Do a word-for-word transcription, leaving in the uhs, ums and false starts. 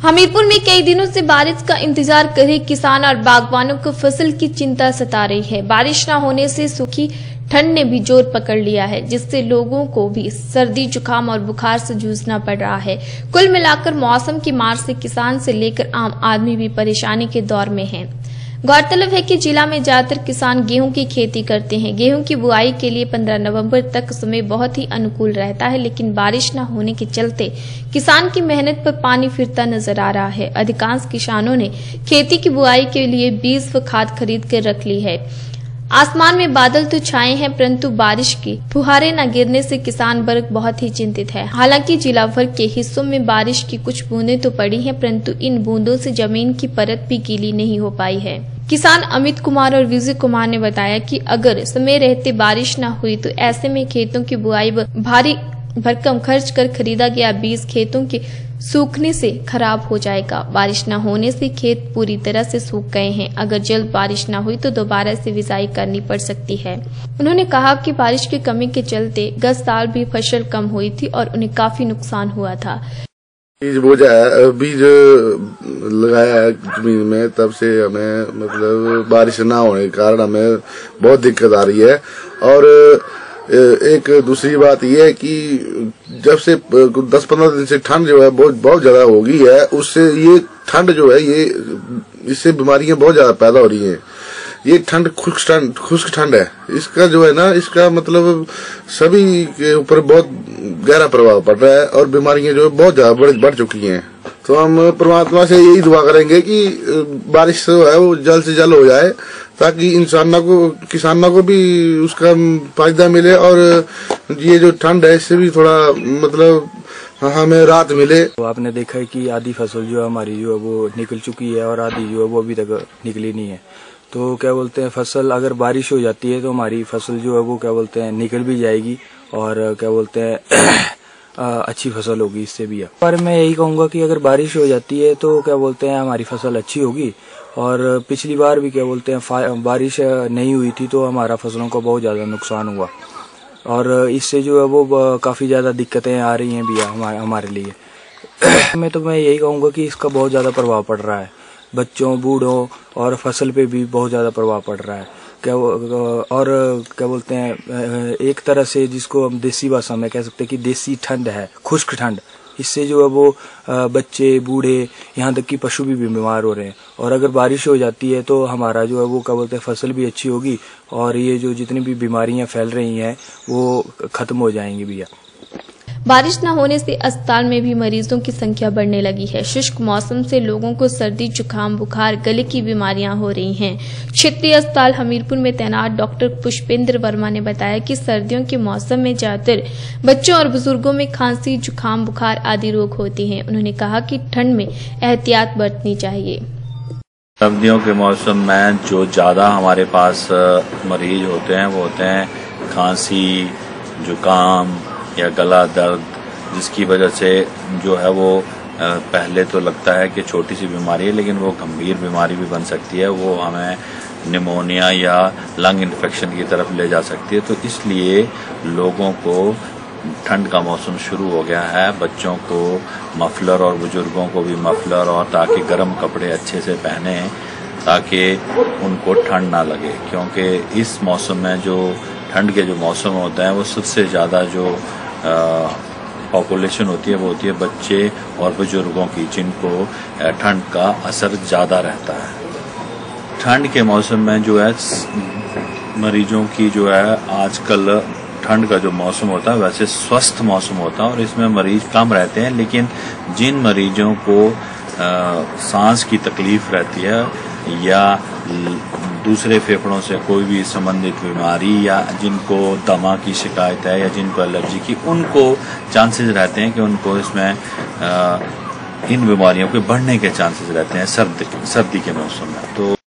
हमीरपुर में कई दिनों से बारिश का इंतजार कर रहे किसान और बागवानों को फसल की चिंता सता रही है। बारिश न होने से सूखी ठंड ने भी जोर पकड़ लिया है, जिससे लोगों को भी सर्दी, जुकाम और बुखार से जूझना पड़ रहा है। कुल मिलाकर मौसम की मार से किसान से लेकर आम आदमी भी परेशानी के दौर में है। गौरतलब है कि जिला में ज्यादातर किसान गेहूं की खेती करते हैं। गेहूं की बुआई के लिए पंद्रह नवंबर तक समय बहुत ही अनुकूल रहता है, लेकिन बारिश न होने के चलते किसान की मेहनत पर पानी फिरता नजर आ रहा है। अधिकांश किसानों ने खेती की बुआई के लिए बीज व खाद खरीद कर रख ली है। आसमान में बादल तो छाए हैं, परंतु बारिश की फुहारें न गिरने से किसान वर्ग बहुत ही चिंतित है। हालांकि जिला भर के हिस्सों में बारिश की कुछ बूंदें तो पड़ी हैं, परंतु इन बूंदों से जमीन की परत भी गीली नहीं हो पाई है। किसान अमित कुमार और विजय कुमार ने बताया कि अगर समय रहते बारिश न हुई तो ऐसे में खेतों की बुआई व भारी भरकम खर्च कर खरीदा गया बीज खेतों के सूखने से खराब हो जाएगा। बारिश न होने से खेत पूरी तरह से सूख गए हैं। अगर जल्द बारिश न हुई तो दोबारा से बिजाई करनी पड़ सकती है। उन्होंने कहा कि बारिश की कमी के चलते गत साल भी फसल कम हुई थी और उन्हें काफी नुकसान हुआ था। बीज बोझा बीज लगाया है जमीन में, तब से हमें मतलब बारिश ना होने के कारण हमें बहुत दिक्कत आ रही है। और एक दूसरी बात यह है कि जब से दस पंद्रह दिन से ठंड जो है बहुत बहुत ज्यादा हो गई है, उससे ये ठंड जो है ये इससे बीमारियां बहुत ज्यादा पैदा हो रही हैं। ये ठंड खुश्क ठंड खुश्क ठंड है, इसका जो है ना इसका मतलब सभी के ऊपर बहुत गहरा प्रभाव पड़ रहा है और बीमारियां जो है बहुत ज्यादा बढ़, बढ़ चुकी हैं। तो हम परमात्मा से यही दुआ करेंगे कि बारिश जो है वो जल्द से जल्द हो जाए, ताकि इंसानों को किसानों को भी उसका फायदा मिले और ये जो ठंड है इससे भी थोड़ा मतलब हमें राहत मिले। तो आपने देखा है कि आधी फसल जो है हमारी जो है वो निकल चुकी है और आधी जो है वो अभी तक निकली नहीं है। तो क्या बोलते हैं, फसल अगर बारिश हो जाती है तो हमारी फसल जो है वो क्या बोलते हैं निकल भी जाएगी और क्या बोलते हैं अच्छी फसल होगी इससे भी। पर मैं यही कहूँगा कि अगर बारिश हो जाती है तो क्या बोलते हैं हमारी फसल अच्छी होगी। और पिछली बार भी क्या बोलते हैं बारिश नहीं हुई थी तो हमारा फसलों को बहुत ज़्यादा नुकसान हुआ और इससे जो है वो काफ़ी ज़्यादा दिक्कतें आ रही हैं भैया हमारे हमारे लिए। मैं तो मैं यही कहूँगा कि इसका बहुत ज़्यादा प्रभाव पड़ रहा है बच्चों, बूढ़ों और फसल पे भी बहुत ज़्यादा प्रभाव पड़ रहा है। क्या और क्या बोलते हैं एक तरह से जिसको हम देसी भाषा में कह सकते हैं कि देसी ठंड है, खुश्क ठंड। इससे जो है वो बच्चे, बूढ़े, यहाँ तक कि पशु भी बीमार हो रहे हैं। और अगर बारिश हो जाती है तो हमारा जो है वो क्या बोलते हैं फसल भी अच्छी होगी और ये जो जितनी भी बीमारियां फैल रही हैं वो खत्म हो जाएंगी भैया। बारिश न होने से अस्पताल में भी मरीजों की संख्या बढ़ने लगी है। शुष्क मौसम से लोगों को सर्दी, जुकाम, बुखार, गले की बीमारियां हो रही हैं। क्षेत्रीय अस्पताल हमीरपुर में तैनात डॉक्टर पुष्पेंद्र वर्मा ने बताया कि सर्दियों के मौसम में ज्यादातर बच्चों और बुजुर्गों में खांसी, जुकाम, बुखार आदि रोग होते हैं। उन्होंने कहा कि ठंड में एहतियात बरतनी चाहिए। सर्दियों के मौसम में जो ज्यादा हमारे पास मरीज होते हैं वो होते हैं खांसी, जुकाम या गला दर्द, जिसकी वजह से जो है वो पहले तो लगता है कि छोटी सी बीमारी है, लेकिन वो गंभीर बीमारी भी बन सकती है। वो हमें निमोनिया या लंग इन्फेक्शन की तरफ ले जा सकती है। तो इसलिए लोगों को ठंड का मौसम शुरू हो गया है, बच्चों को मफलर और बुजुर्गों को भी मफलर और ताकि गर्म कपड़े अच्छे से पहने ताकि उनको ठंड ना लगे, क्योंकि इस मौसम में जो ठंड के जो मौसम होता है वो सबसे ज़्यादा जो पॉपुलेशन होती है वो होती है बच्चे और बुजुर्गों की, जिनको ठंड का असर ज़्यादा रहता है। ठंड के मौसम में जो है मरीजों की जो है आजकल ठंड का जो मौसम होता है वैसे स्वस्थ मौसम होता है और इसमें मरीज कम रहते हैं, लेकिन जिन मरीजों को आ, सांस की तकलीफ रहती है या दूसरे फेफड़ों से कोई भी संबंधित बीमारी या जिनको दमा की शिकायत है या जिनको एलर्जी की, उनको चांसेस रहते हैं कि उनको इसमें आ, इन बीमारियों के बढ़ने के चांसेस रहते हैं सर्दी सर्दी के मौसम में। तो